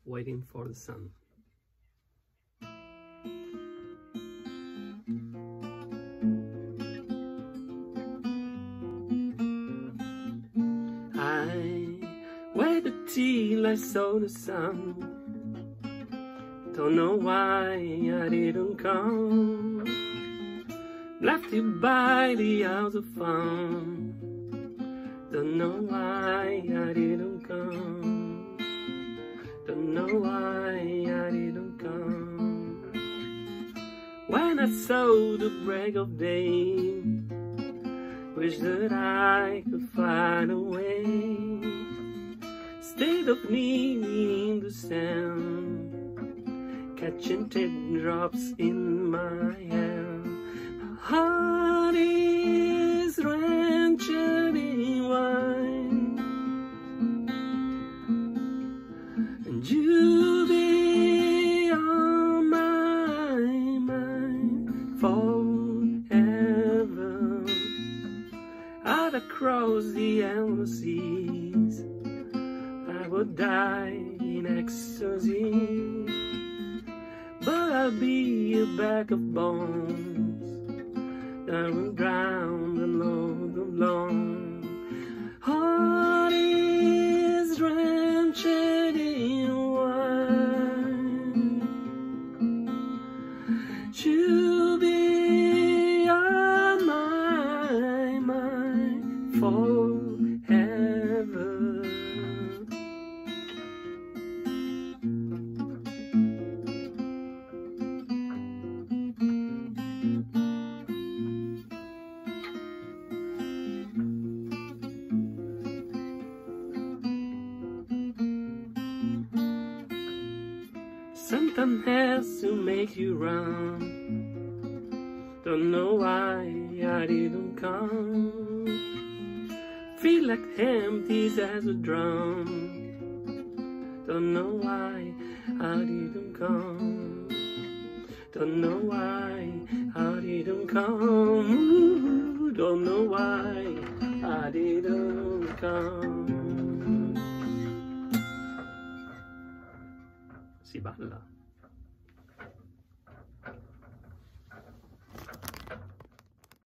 waiting for the sun. I waited till I saw the sun. Don't know why I didn't come. Left you by the house of fun. Don't know why I didn't come. Don't know why I didn't come. When I saw the break of day, wish that I could find a way. Instead of needing the sand, catching teardrops in my hand. My heart is drenched in wine, and you be on my mind forever. I'd across the endless seas, I would die in ecstasy, but I'll be a bag of bones that will drown the load alone. Heart is drenched in wine, you'll be on my mind forever. Something has to make you run. Don't know why I didn't come. Feel like empty as a drum. Don't know why I didn't come. Don't know why I didn't come. Ooh, don't know why I didn't come. Si balla.